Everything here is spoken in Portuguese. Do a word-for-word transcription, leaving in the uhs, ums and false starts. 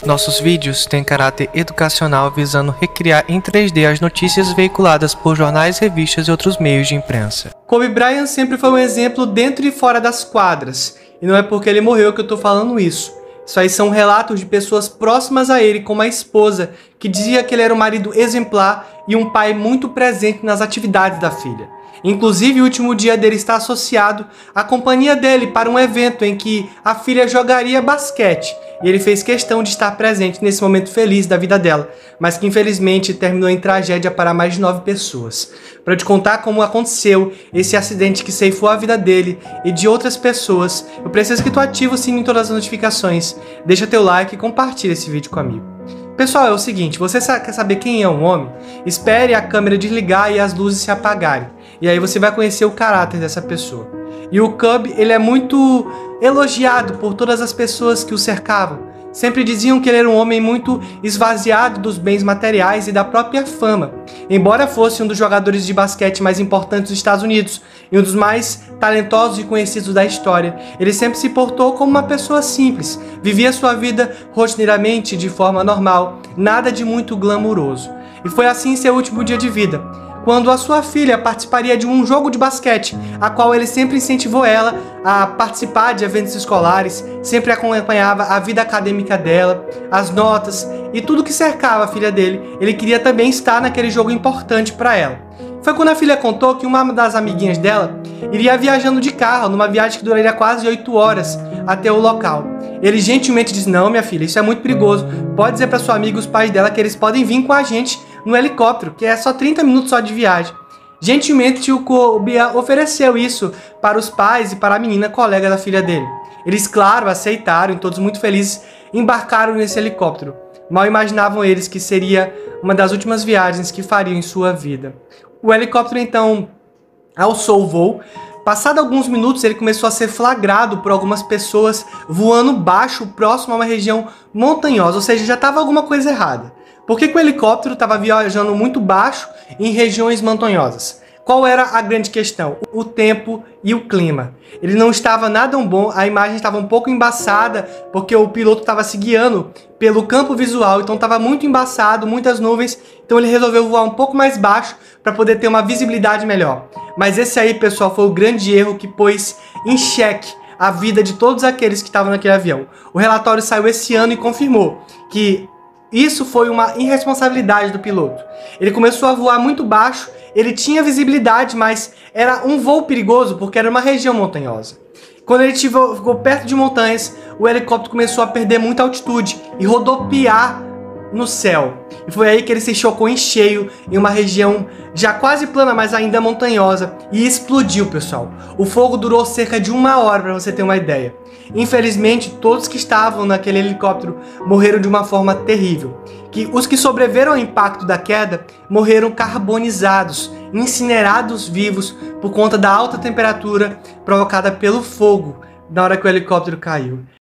Nossos vídeos têm caráter educacional visando recriar em três D as notícias veiculadas por jornais, revistas e outros meios de imprensa. Kobe Bryant sempre foi um exemplo dentro e fora das quadras, e não é porque ele morreu que eu tô falando isso. Isso aí são relatos de pessoas próximas a ele, como a esposa, que dizia que ele era um marido exemplar e um pai muito presente nas atividades da filha. Inclusive, o último dia dele está associado à companhia dele para um evento em que a filha jogaria basquete. E ele fez questão de estar presente nesse momento feliz da vida dela, mas que infelizmente terminou em tragédia para mais de nove pessoas. Para te contar como aconteceu esse acidente que ceifou a vida dele e de outras pessoas, eu preciso que tu ative o sininho em todas as notificações, deixa teu like e compartilha esse vídeo comigo. Pessoal, é o seguinte, você quer saber quem é um homem? Espere a câmera desligar e as luzes se apagarem. E aí você vai conhecer o caráter dessa pessoa. E o Kobe, ele é muito elogiado por todas as pessoas que o cercavam. Sempre diziam que ele era um homem muito esvaziado dos bens materiais e da própria fama. Embora fosse um dos jogadores de basquete mais importantes dos Estados Unidos e um dos mais talentosos e conhecidos da história, ele sempre se portou como uma pessoa simples, vivia sua vida rotineiramente de forma normal, nada de muito glamuroso. E foi assim seu último dia de vida, quando a sua filha participaria de um jogo de basquete, a qual ele sempre incentivou ela a participar de eventos escolares, sempre acompanhava a vida acadêmica dela, as notas e tudo que cercava a filha dele. Ele queria também estar naquele jogo importante para ela. Foi quando a filha contou que uma das amiguinhas dela iria viajando de carro, numa viagem que duraria quase oito horas até o local. Ele gentilmente disse: "Não, minha filha, isso é muito perigoso. Pode dizer para sua amiga e os pais dela que eles podem vir com a gente no helicóptero, que é só trinta minutos só de viagem." Gentilmente, o Kobe ofereceu isso para os pais e para a menina colega da filha dele. Eles, claro, aceitaram e todos muito felizes embarcaram nesse helicóptero. Mal imaginavam eles que seria uma das últimas viagens que fariam em sua vida. O helicóptero, então, alçou o voo. Passado alguns minutos, ele começou a ser flagrado por algumas pessoas voando baixo, próximo a uma região montanhosa, ou seja, já estava alguma coisa errada. Por que que o helicóptero estava viajando muito baixo em regiões montanhosas? Qual era a grande questão? O tempo e o clima. Ele não estava nada bom, a imagem estava um pouco embaçada, porque o piloto estava se guiando pelo campo visual, então estava muito embaçado, muitas nuvens, então ele resolveu voar um pouco mais baixo para poder ter uma visibilidade melhor. Mas esse aí, pessoal, foi o grande erro que pôs em xeque a vida de todos aqueles que estavam naquele avião. O relatório saiu esse ano e confirmou que isso foi uma irresponsabilidade do piloto. Ele começou a voar muito baixo, ele tinha visibilidade, mas era um voo perigoso porque era uma região montanhosa. Quando ele ficou perto de montanhas, o helicóptero começou a perder muita altitude e rodopiar no céu. E foi aí que ele se chocou em cheio em uma região já quase plana, mas ainda montanhosa, e explodiu, pessoal. O fogo durou cerca de uma hora, para você ter uma ideia. Infelizmente, todos que estavam naquele helicóptero morreram de uma forma terrível. Que os que sobreviveram ao impacto da queda morreram carbonizados, incinerados vivos por conta da alta temperatura provocada pelo fogo na hora que o helicóptero caiu.